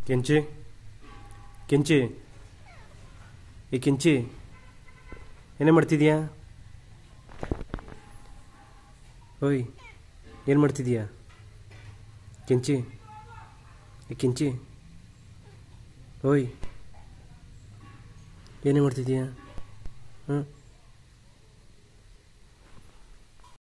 ಕೆಂಚಿ ಕೆಂಚಿ ಏ ಕೆಂಚಿ ಏನೇ ಮಾಡ್ತಿದ್ಯಾ? ಓಯ್ ಏನು ಮಾಡ್ತಿದ್ಯಾ ಕೆಂಚಿ? ಏ ಕೆಂಚಿ ಓಯ್ ಏನೇ ಮಾಡ್ತಿದ್ಯಾ? ಹಾಂ